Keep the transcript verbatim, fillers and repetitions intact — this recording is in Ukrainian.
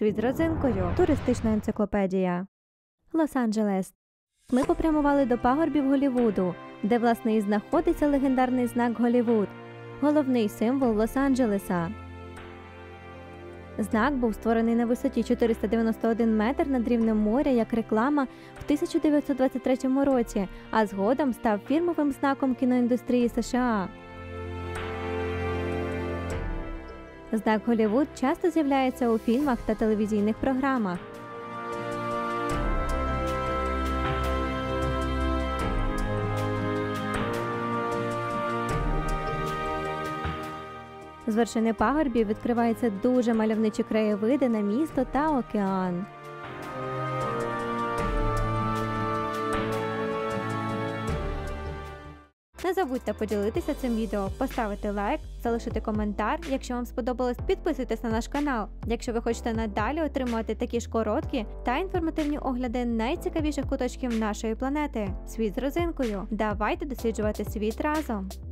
Світ з родзинкою. Туристична енциклопедія. Лос-Анджелес. Ми попрямували до пагорбів Голлівуду, де, власне, і знаходиться легендарний знак Голлівуд – головний символ Лос-Анджелеса. Знак був створений на висоті чотириста дев'яносто один метр над рівнем моря як реклама в тисяча дев'ятсот двадцять третьому році, а згодом став фірмовим знаком кіноіндустрії США. Знак Голлівуд часто з'являється у фільмах та телевізійних програмах. З вершини пагорбів відкриваються дуже мальовничі краєвиди на місто та океан. Не забудьте поділитися цим відео, поставити лайк, залишити коментар. Якщо вам сподобалось, підписуйтесь на наш канал. Якщо ви хочете надалі отримувати такі ж короткі та інформативні огляди найцікавіших куточків нашої планети. Світ з родзинкою. Давайте досліджувати світ разом!